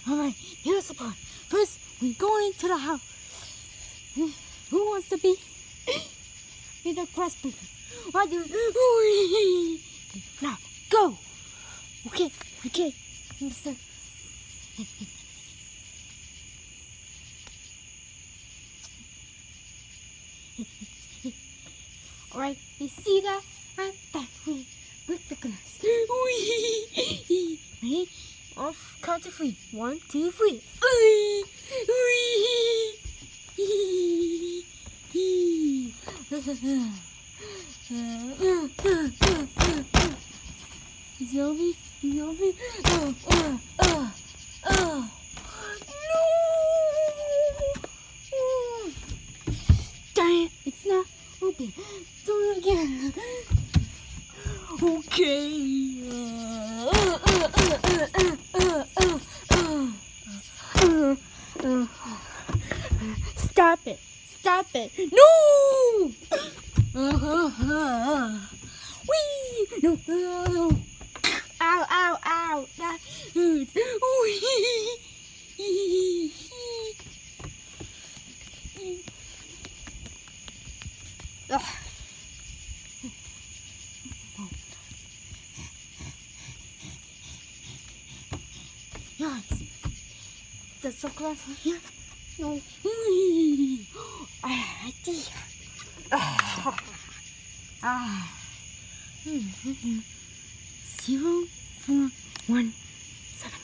Alright, here's the part. First, we go into the house. Who wants to be in the grass people? Why do now go? Okay. Understand? Alright, you see that? And that we break the glass. Ready? Off, count to 3. 1, 2, 3. Zombie. No! Darn it, it's not open. Do it again. Okay. Stop it. No! Whee! No. Ow. That hurts. Yes. There's some glass here. No. Zero, 4, 1, 7.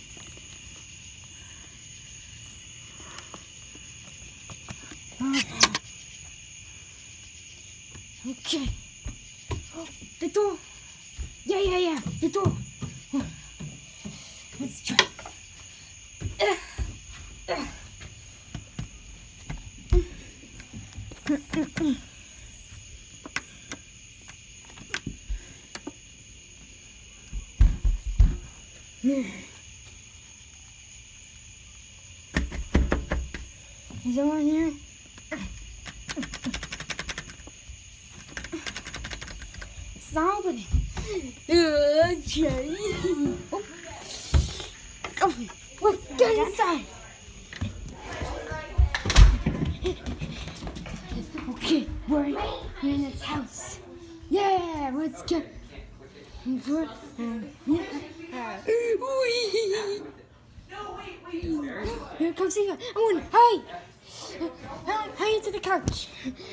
Okay. Oh, the door. Yeah. The door. Let's try. Is there one here? It's not opening. Jenny. Oh, wait, get inside. Okay, we're in this house. Yeah, let's get over. Here comes Eva. Owen, hi! Hi into the couch.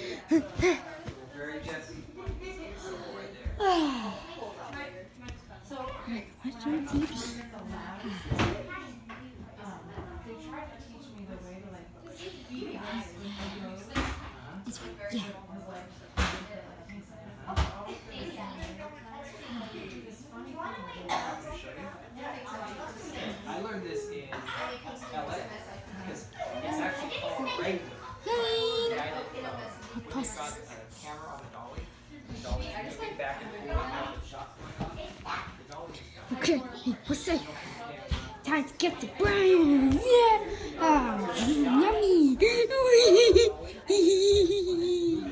What's your tips? This one, yeah. I learned this in LA because it's actually called Ranger. The guy that got a camera on the dolly. The dolly's moving back and forth and the shot's going on. The dolly Okay, what's that? Time to get the brain. Yeah. Yummy.